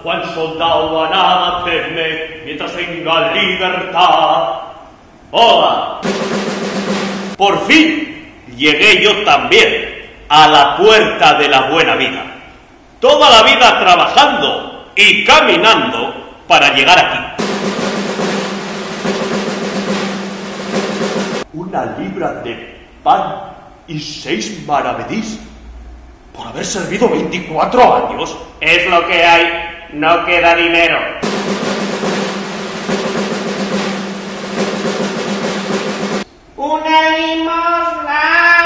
Juan Soldado, a nada teme mientras tenga libertad. ¡Hola! Por fin llegué yo también a la puerta de la buena vida. Toda la vida trabajando y caminando para llegar aquí. Una libra de pan y 6 maravedís por haber servido 24 años. Es lo que hay, no queda dinero. ¡Una limosna!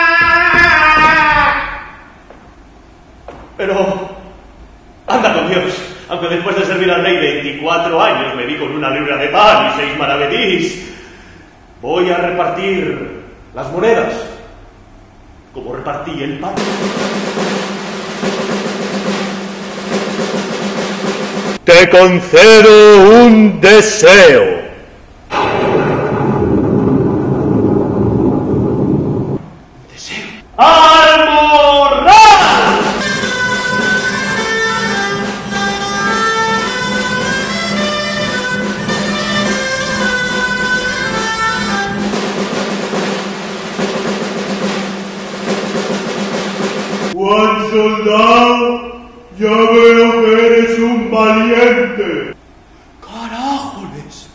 Pero, anda con Dios, aunque después de servir al rey 24 años me vi con una libra de pan y 6 maravedís, voy a repartir las monedas, como repartí el pan. Te concedo un deseo. ¿Deseo? ¡Almorral! Juan Soldado, ya veo que eres un valiente. ¡Carajoles!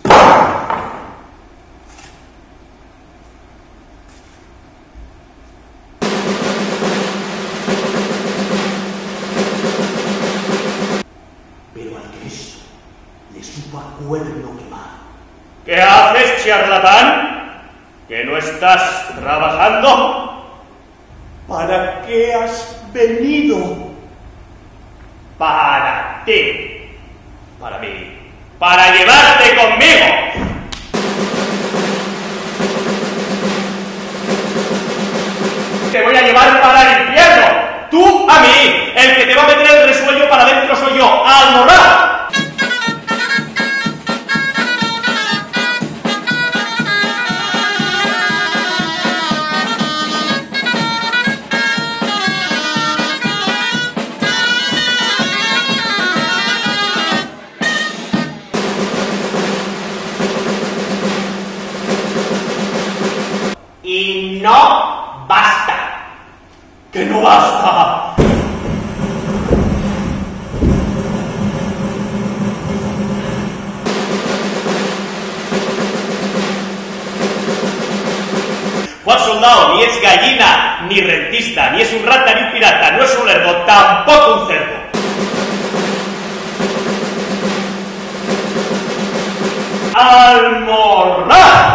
Pero al que esto le suba cuerno quemado. ¿Qué haces, charlatán? ¿Que no estás trabajando? ¿Para qué has venido? Para ti. Para mí. Para llevarte conmigo. Te voy a llevar para el infierno. Tú a mí. El que te va a meter el resuello para adentro soy yo. ¡Almorral! Y no basta. ¡Que no basta! Juan Soldado ni es gallina, ni rentista, ni es un rata, ni un pirata, no es un lerdo, tampoco un cerdo. ¡Almorral!